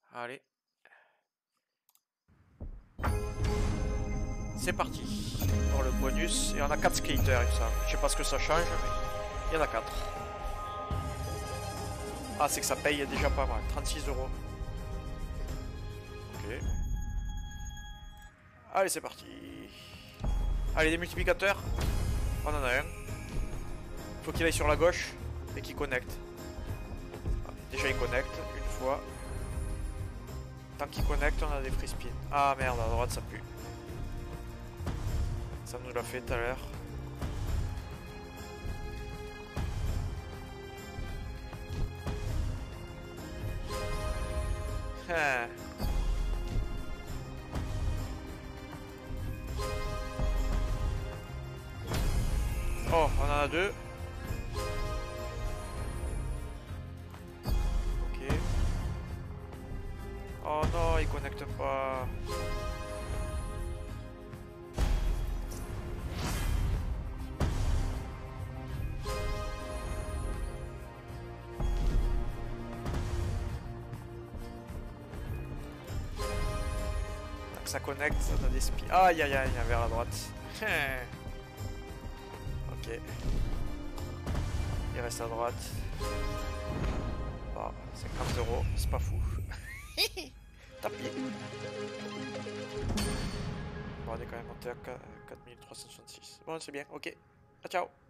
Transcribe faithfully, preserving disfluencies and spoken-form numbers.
Allez. C'est parti pour le bonus. Et on a quatre skaters, il me semble. Je sais pas ce que ça change, mais il y en a quatre. Ah, c'est que ça paye déjà pas mal. trente-six euros. Ok. Allez, c'est parti. Allez, des multiplicateurs. On en a un. Faut qu'il aille sur la gauche et qu'il connecte. Déjà, il connecte une fois. Tant qu'il connecte, on a des free spins. Ah merde, à droite, ça pue. Ça nous l'a fait tout à l'heure. Oh, on en a deux. Ok. Oh non, il connecte pas. Tant que ça connecte, ça donne des spies. Aïe aïe aïe, il y a un vers à droite. Ok. Il reste à droite. Oh, cinquante euros, c'est pas fou. Tant pis. Bon, on est quand même monté à quatre mille trois cent soixante-six. Bon, c'est bien, ok. Ah, ciao.